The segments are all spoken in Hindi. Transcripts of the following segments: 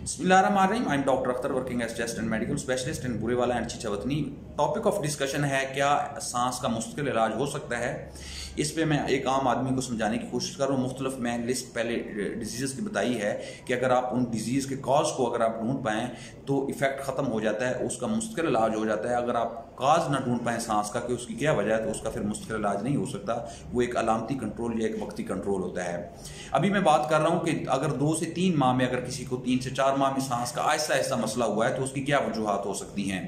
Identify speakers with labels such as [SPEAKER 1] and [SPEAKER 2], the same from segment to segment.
[SPEAKER 1] बिस्मिल्लाहिर्रहमानिर्रहीम। I am doctor Akhtar, working as chest and medical specialist in Burewala and Chichawatni. Topic of discussion है क्या सांस का मुस्तकिल इलाज हो सकता है। इस पे मैं एक आम आदमी को समझाने की कोशिश कर रहा हूँ। मुख्तलिफ मैं लिस्ट पहले डिजीज़ की बताई है कि अगर आप उन डिजीज़ के कॉज को अगर आप ढूंढ पाएँ तो इफेक्ट ख़त्म हो जाता है, उसका मुस्तकिल इलाज हो जाता है। अगर आप काज ना ढूंढ पाएँ सांस का कि उसकी क्या वजह है तो उसका फिर मुस्तकिल इलाज नहीं हो सकता। वो एक अलामती कंट्रोल या एक वक्ती कंट्रोल होता है। अभी मैं बात कर रहा हूँ कि अगर 2 से 3 माह में, अगर किसी को 3 से 4 माह में सांस का आहिस्ता आहिस्ता मसला हुआ है तो उसकी क्या वजूहात हो सकती हैं।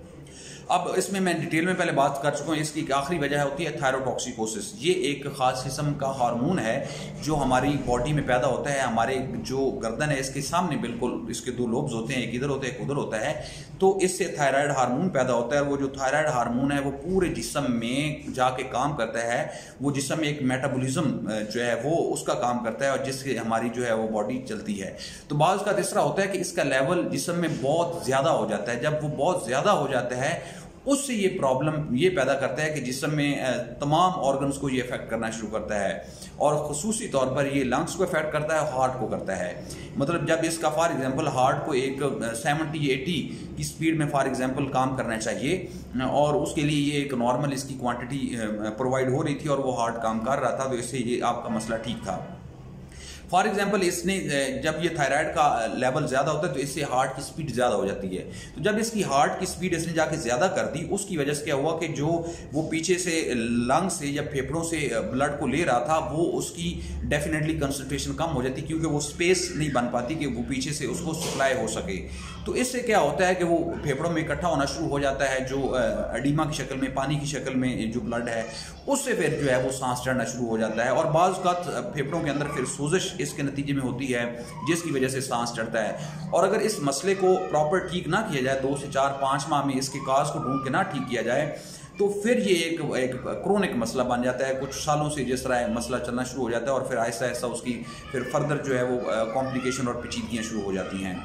[SPEAKER 1] अब इसमें मैं डिटेल में पहले बात कर चुका हूँ। इसकी एक आखिरी वजह होती है थायरोटॉक्सिकोसिस। ये एक ख़ास किस्म का हार्मोन है जो हमारी बॉडी में पैदा होता है। हमारे जो गर्दन है इसके सामने बिल्कुल इसके 2 लोब्स होते हैं, एक इधर होता है एक उधर होता है। तो इससे थायराइड हार्मोन पैदा होता है और वो जो थायराइड हार्मोन है वो पूरे जिस्म में जाके काम करता है। वो जिस्म में एक मेटाबॉलिज्म जो है वो उसका काम करता है और जिससे हमारी जो है वो बॉडी चलती है। तो बाज़ का तीसरा होता है कि इसका लेवल जिस्म में बहुत ज़्यादा हो जाता है। जब वो बहुत ज़्यादा हो जाता है उससे ये प्रॉब्लम ये पैदा करता है कि जिस्म में तमाम ऑर्गन्स को ये अफेक्ट करना शुरू करता है और ख़ुसूसी तौर पर ये लंग्स को अफेक्ट करता है, हार्ट को करता है। मतलब जब इसका फॉर एग्जांपल हार्ट को एक 70-80 की स्पीड में फॉर एग्जांपल काम करना चाहिए और उसके लिए ये एक नॉर्मल इसकी क्वांटिटी प्रोवाइड हो रही थी और वो हार्ट काम कर रहा था, तो इससे ये आपका मसला ठीक था। फॉर एग्जाम्पल इसने जब ये थायराइड का लेवल ज़्यादा होता है तो इससे हार्ट की स्पीड ज़्यादा हो जाती है। तो जब इसकी हार्ट की स्पीड इसने जाके ज़्यादा कर दी उसकी वजह से क्या हुआ कि जो वो पीछे से लंग से या फेफड़ों से ब्लड को ले रहा था वो उसकी डेफिनेटली कंसंट्रेशन कम हो जाती क्योंकि वो स्पेस नहीं बन पाती कि वो पीछे से उसको सप्लाई हो सके। तो इससे क्या होता है कि वो फेफड़ों में इकट्ठा होना शुरू हो जाता है जो एडिमा की शक्ल में, पानी की शक्ल में जो ब्लड है उससे फिर जो है वो सांस चढ़ना शुरू हो जाता है और बाज़ का फेफड़ों के अंदर फिर सोजिश इसके नतीजे में होती है जिसकी वजह से सांस चढ़ता है। और अगर इस मसले को प्रॉपर ठीक ना किया जाए, 2 से 4-5 माह में इसके काज को ढूंढ के ना ठीक किया जाए तो फिर ये एक क्रोनिक मसला बन जाता है। कुछ सालों से जिस तरह मसला चलना शुरू हो जाता है और फिर आहिस्ता आहिस्ता उसकी फिर फर्दर जो है वो कॉम्प्लिकेशन और पेचीदगियाँ शुरू हो जाती हैं।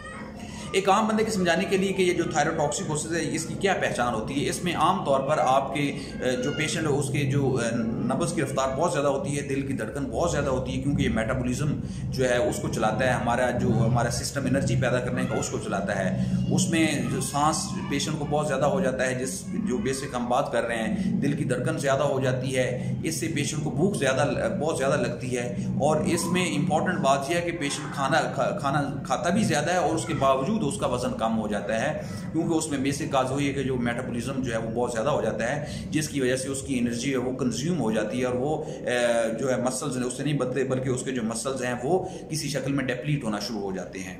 [SPEAKER 1] एक आम बंदे के समझाने के लिए कि ये जो थायरोटॉक्सिकोसिस है इसकी क्या पहचान होती है। इसमें आम तौर पर आपके जो पेशेंट है उसके जो नब्ज़ की रफ्तार बहुत ज़्यादा होती है, दिल की धड़कन बहुत ज़्यादा होती है क्योंकि ये मेटाबॉलिज्म जो है उसको चलाता है, हमारा सिस्टम एनर्जी पैदा करने का उसको चलाता है। उसमें जो सांस पेशेंट को बहुत ज़्यादा हो जाता है जो बेसिक हम बात कर रहे हैं, दिल की धड़कन ज़्यादा हो जाती है, इससे पेशेंट को भूख बहुत ज़्यादा लगती है। और इसमें इंपॉर्टेंट बात यह है कि पेशेंट खाना खाता भी ज़्यादा है और उसके बावजूद उसका वजन कम हो जाता है क्योंकि उसमें बेसिक काज वही है कि जो मेटाबॉलिज्म जो है वो बहुत ज़्यादा हो जाता है जिसकी वजह से उसकी एनर्जी है वो कंज्यूम हो जाती है और वो जो है मसल्स उससे नहीं बदलते बल्कि उसके जो मसल्स हैं वो किसी शक्ल में डेप्लीट होना शुरू हो जाते हैं।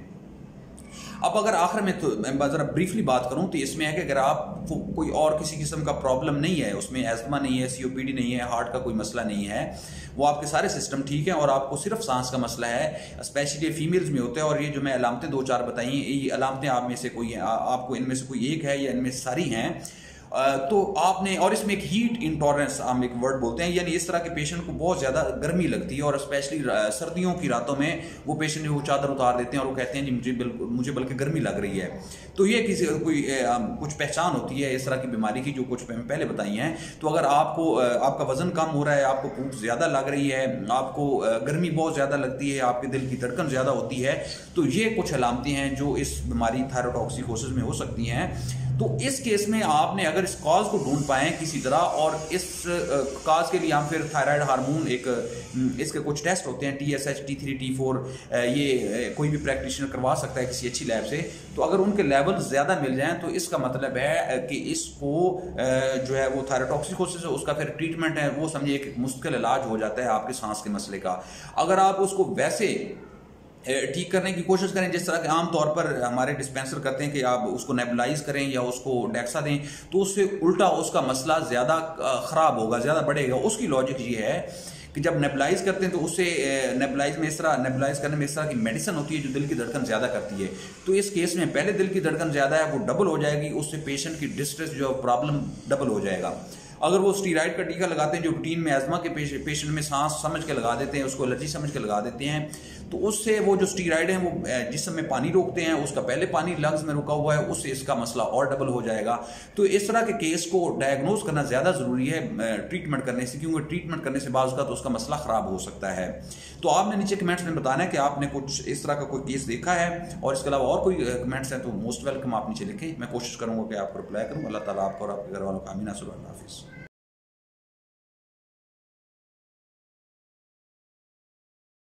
[SPEAKER 1] अब अगर आखिर में तो मैं ज़रा ब्रीफली बात करूं तो इसमें है कि अगर आपको कोई और किसी किस्म का प्रॉब्लम नहीं है, उसमें एस्थमा नहीं है, COPD नहीं है, हार्ट का कोई मसला नहीं है, वो आपके सारे सिस्टम ठीक है और आपको सिर्फ सांस का मसला है, स्पेशली फीमेल्स में होता है। और ये जो मैं अलामतें 2-4 बताई हैं ये अलामतें आप में से कोई आपको इनमें से कोई एक है या इनमें से सारी हैं तो आपने, और इसमें एक हीट इंटॉलरेंस हम एक वर्ड बोलते हैं, यानी इस तरह के पेशेंट को बहुत ज़्यादा गर्मी लगती है और स्पेशली सर्दियों की रातों में वो पेशेंट वो चादर उतार देते हैं और वो कहते हैं जी मुझे बल्कि गर्मी लग रही है। तो ये कुछ पहचान होती है इस तरह की बीमारी की जो कुछ पहले बताई हैं। तो अगर आपका वजन कम हो रहा है, आपको भूख ज़्यादा लग रही है, आपको गर्मी बहुत ज़्यादा लगती है, आपके दिल की धड़कन ज़्यादा होती है, तो ये कुछ अलामतें हैं जो इस बीमारी थायरोटॉक्सिकोसिस में हो सकती हैं। तो इस केस में आपने अगर इस कॉज को ढूंढ पाएँ किसी तरह और इस कॉज के लिए हम फिर थायराइड हार्मोन इसके कुछ टेस्ट होते हैं TSH, T3, T4, ये कोई भी प्रैक्टिशनर करवा सकता है किसी अच्छी लैब से। तो अगर उनके लेवल ज़्यादा मिल जाएं तो इसका मतलब है कि इसको जो है वो थायरोटॉक्सिकोसिस है, उसका फिर ट्रीटमेंट है वो समझिए एक मुश्किल इलाज हो जाता है आपके सांस के मसले का। अगर आप उसको वैसे ठीक करने की कोशिश करें जिस तरह के आम तौर पर हमारे डिस्पेंसर करते हैं कि आप उसको नेबुलाइज करें या उसको डेक्सा दें, तो उससे उल्टा उसका मसला ज़्यादा ख़राब होगा, ज़्यादा बढ़ेगा। उसकी लॉजिक ये है कि जब नेबुलाइज करते हैं तो उससे नेबुलाइज करने में इस तरह की मेडिसिन होती है जो दिल की धड़कन ज़्यादा करती है। तो इस केस में पहले दिल की धड़कन ज़्यादा है वो डबल हो जाएगी, उससे पेशेंट की डिस्ट्रेस जो प्रॉब्लम डबल हो जाएगा। अगर वो स्टीराइड का टीका लगाते हैं जो रूटीन में एजमा के पेशेंट में सांस समझ के लगा देते हैं, उसको एलर्जी समझ के लगा देते हैं, तो उससे वो जो स्टीराइड हैं वो जिस्म में पानी रोकते हैं, उसका पहले पानी लंग्स में रुका हुआ है, उससे इसका मसला और डबल हो जाएगा। तो इस तरह के केस को डायग्नोज करना ज़्यादा ज़रूरी है ट्रीटमेंट करने से, क्योंकि ट्रीटमेंट करने से बाद तो उसका मसला ख़राब हो सकता है। तो आपने नीचे कमेंट्स में बताना है कि आपने कुछ इस तरह का कोई केस देखा है, और इसके अलावा और कोई कमेंट्स हैं तो मोस्ट वेलकम आप नीचे लिखें, मैं कोशिश करूँगा कि आपको रिप्लाई करूँ। अल्लाह ताला आपको और आपके घर वालों को आमीन। अल्लाह हाफिज़।